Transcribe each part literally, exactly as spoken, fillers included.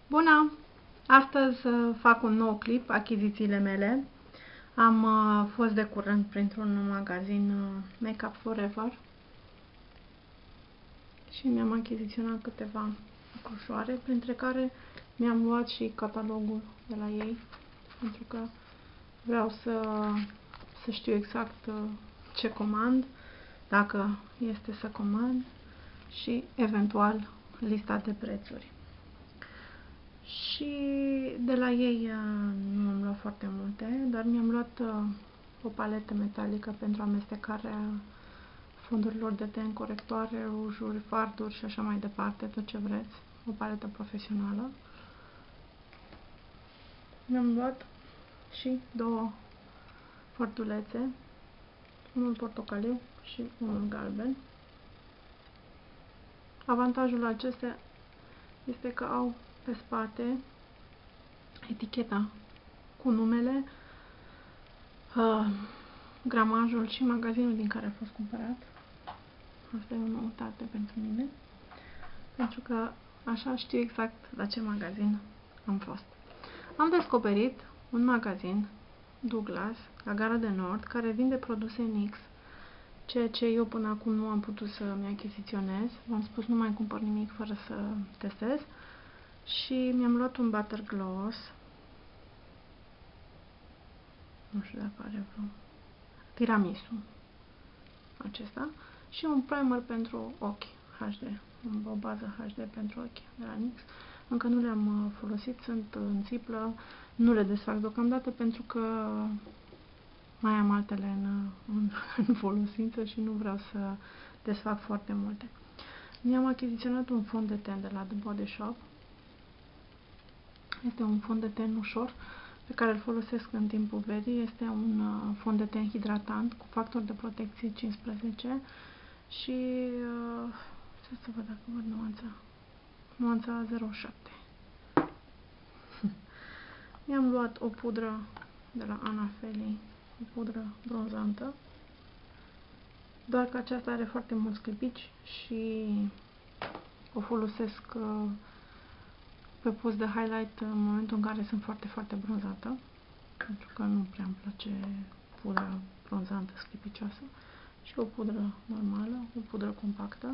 Bună! Astăzi uh, fac un nou clip, achizițiile mele. Am uh, fost de curând printr-un magazin uh, Makeup Forever și mi-am achiziționat câteva crucioare, printre care mi-am luat și catalogul de la ei, pentru că vreau să, să știu exact uh, ce comand, dacă este să comand și eventual lista de prețuri. Și de la ei nu am luat foarte multe, dar mi-am luat uh, o paletă metalică pentru amestecarea fondurilor de ten, corectoare, rujuri, farduri și așa mai departe, tot ce vreți. O paletă profesională. Mi-am luat și două fardulețe, unul portocaliu și unul galben. Avantajul acestea este că au pe spate eticheta cu numele, uh, gramajul și magazinul din care a fost cumpărat. Asta e o noutate pentru mine, pentru că așa știu exact la ce magazin am fost. Am descoperit un magazin Douglas la Gara de Nord care vinde produse N Y X, ceea ce eu până acum nu am putut să-mi achiziționez. V-am spus, nu mai cumpăr nimic fără să testez. Și mi-am luat un butter gloss, nu știu dacă are vreo, tiramisu acesta, și un primer pentru ochi H D, o bază H D pentru ochi de la N Y X. Încă nu le-am folosit, sunt în țiplă, nu le desfac deocamdată pentru că mai am altele în, în, în folosință și nu vreau să desfac foarte multe. Mi-am achiziționat un fond de ten de la The Body Shop. Este un fond de ten ușor pe care îl folosesc în timpul verii. Este un uh, fond de ten hidratant cu factor de protecție cincisprezece și uh, să văd dacă văd nuanța. Nuanța zero șapte. Mi-am luat o pudră de la Anna Feli, o pudră bronzantă, doar că aceasta are foarte mulți clipici și o folosesc uh, pe post de highlight în momentul în care sunt foarte, foarte bronzată, pentru că nu prea îmi place pudra bronzantă sclipicioasă, și o pudră normală, o pudră compactă,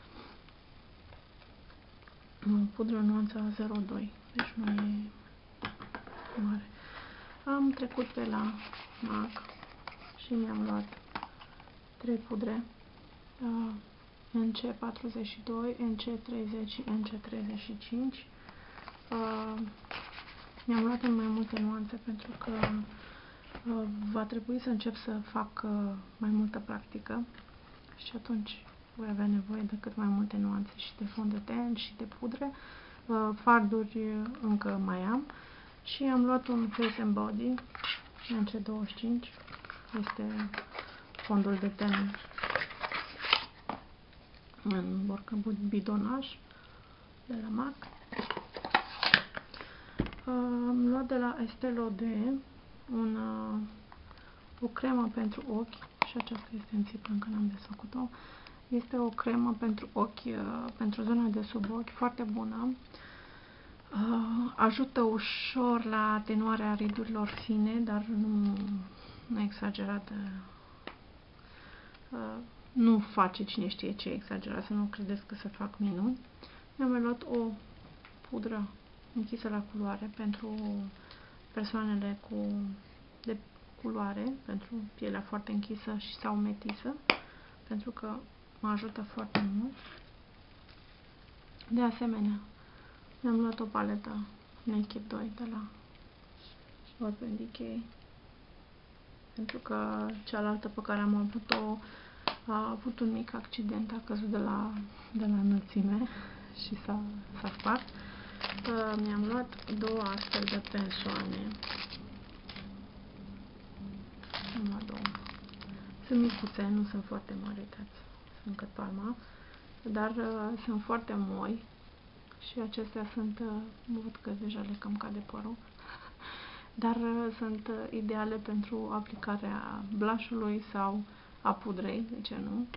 o pudră nuanța zero doi, deci nu e mare. Am trecut pe la MAC și mi-am luat trei pudre, uh, N C patruzeci și doi, N C treizeci și N C treizeci și cinci. Uh, Mi-am luat în mai multe nuanțe pentru că uh, va trebui să încep să fac uh, mai multă practică și atunci voi avea nevoie de cât mai multe nuanțe și de fond de ten și de pudre. Uh, farduri încă mai am și am luat un Face and Body N C douăzeci și cinci. Este fondul de ten în borcăbut bidonaj de la MAC. Am luat de la Estée Lauder un, o cremă pentru ochi și aceasta este în țiplă, încă n-am desfăcut-o. Este o cremă pentru ochi, pentru zona de sub ochi, foarte bună. Ajută ușor la atenuarea ridurilor fine, dar nu, nu exagerat. Nu face cine știe ce exagerat, să nu credeți că se fac minuni. Mi-am mai luat o pudră închisă la culoare pentru persoanele cu de culoare, pentru pielea foarte închisă și sau metisă, pentru că mă ajută foarte mult. De asemenea, mi-am luat o paletă Naked doi de la Urban Decay, pentru că cealaltă pe care am avut-o a avut un mic accident, a căzut de la, de la înălțime și s-a spart. Uh, Mi-am luat două astfel de pensoane. Am luat două. Sunt micuțe, nu sunt foarte mari, uitați, sunt cât palma, dar uh, sunt foarte moi și acestea sunt, uh, văd că deja le cam cade părul, dar uh, sunt uh, ideale pentru aplicarea blush-ului sau a pudrei, de ce nu?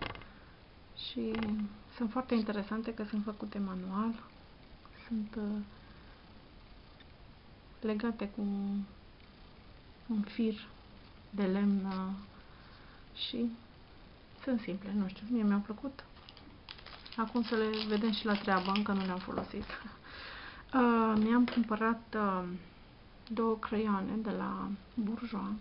Și sunt foarte interesante că sunt făcute manual, sunt uh, legate cu un fir de lemn și sunt simple, nu știu, mie mi-au plăcut. Acum să le vedem și la treabă, încă nu le-am folosit. Uh, Mi-am cumpărat uh, două creioane de la Bourjois.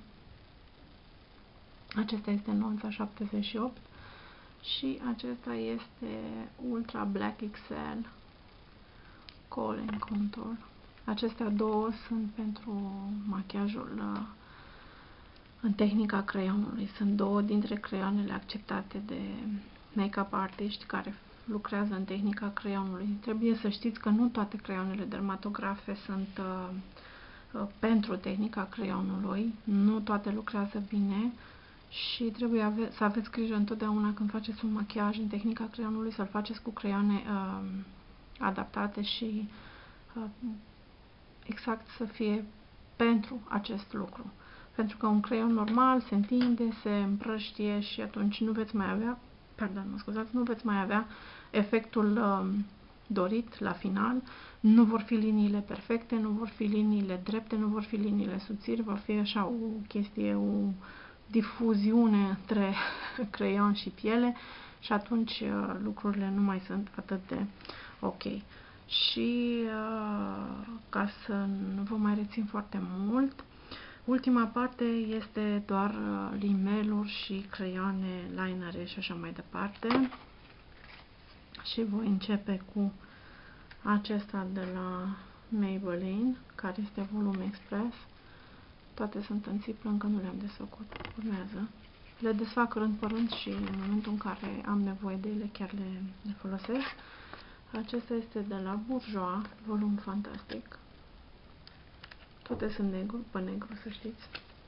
Acesta este nuanța șaptezeci și opt și acesta este Ultra Black X L Kohl and Contour. Acestea două sunt pentru machiajul uh, în tehnica creionului. Sunt două dintre creioanele acceptate de make-up artiști care lucrează în tehnica creionului. Trebuie să știți că nu toate creionele dermatografe sunt uh, uh, pentru tehnica creionului, nu toate lucrează bine și trebuie ave să aveți grijă întotdeauna când faceți un machiaj în tehnica creionului să-l faceți cu creioane uh, adaptate și uh, exact să fie pentru acest lucru. Pentru că un creion normal se întinde, se împrăștie și atunci nu veți mai avea, pardon, mă scuzați, nu veți mai avea efectul um, dorit la final. Nu vor fi liniile perfecte, nu vor fi liniile drepte, nu vor fi liniile subțiri, va fi așa o chestie, o difuziune între creion și piele și atunci uh, lucrurile nu mai sunt atât de ok. Și uh, ca să nu vă mai rețin foarte mult, ultima parte este doar limeluri și creioane, linere și așa mai departe. Și voi începe cu acesta de la Maybelline, care este Volume Express. Toate sunt în țiplă, încă nu le-am desfăcut. Urmează. Le desfac rând pe rând și în momentul în care am nevoie de ele chiar le, le folosesc. Acesta este de la Bourjois, volum fantastic. Toate sunt negru pe negru, să știți.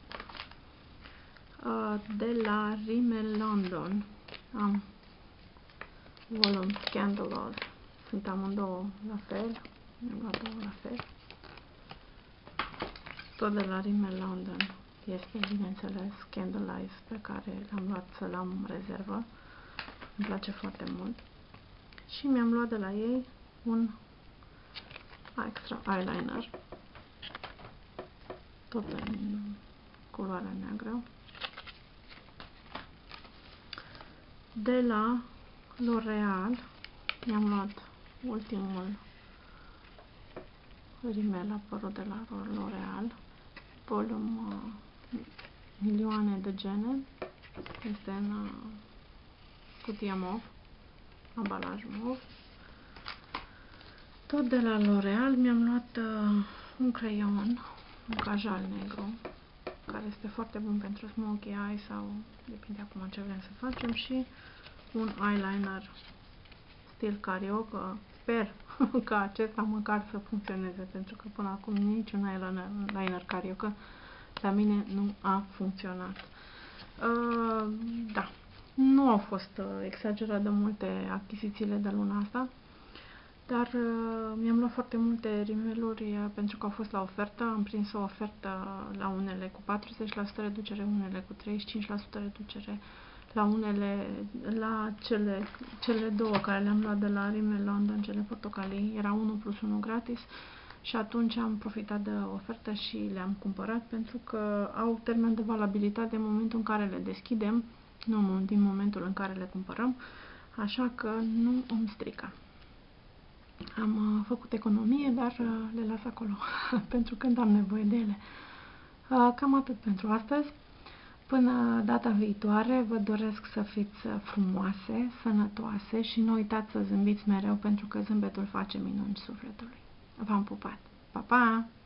De la Rimmel London am volum Scandalous. Sunt amândouă la fel. Mi-am luat două la fel. Tot de la Rimmel London este, bineînțeles, Scandalize, pe care l-am luat să-l am în rezervă. Îmi place foarte mult. Și mi-am luat de la ei un extra eyeliner. Tot în culoarea neagră. De la L'Oreal mi-am luat ultimul rimel apărut de la L'Oreal, volum uh, milioane de gene. Este în uh, cutia mov, ambalaj mov. Tot de la L'Oreal mi-am luat uh, un creion, un cajal negru, care este foarte bun pentru smokey eye sau depinde acum ce vrem să facem, și un eyeliner stil karaoke. Sper că acesta măcar să funcționeze, pentru că până acum niciun eyeliner karaoke la mine nu a funcționat. Uh, da, nu au fost uh, exagerat de multe achizițiile de luna asta, dar uh, mi-am luat foarte multe rimeluri uh, pentru că au fost la ofertă. Am prins o ofertă la unele cu patruzeci la sută reducere, unele cu treizeci și cinci la sută reducere, la unele, la cele, cele două care le-am luat de la Rimmel London, cele portocalii, era unu plus unu gratis și atunci am profitat de ofertă și le-am cumpărat pentru că au termen de valabilitate în momentul în care le deschidem, nu din momentul în care le cumpărăm, așa că nu îmi strică. Am uh, făcut economie, dar uh, le las acolo pentru când am nevoie de ele. Uh, cam atât pentru astăzi. Până data viitoare, vă doresc să fiți frumoase, sănătoase și nu uitați să zâmbiți mereu, pentru că zâmbetul face minuni sufletului. V-am pupat! Pa, pa!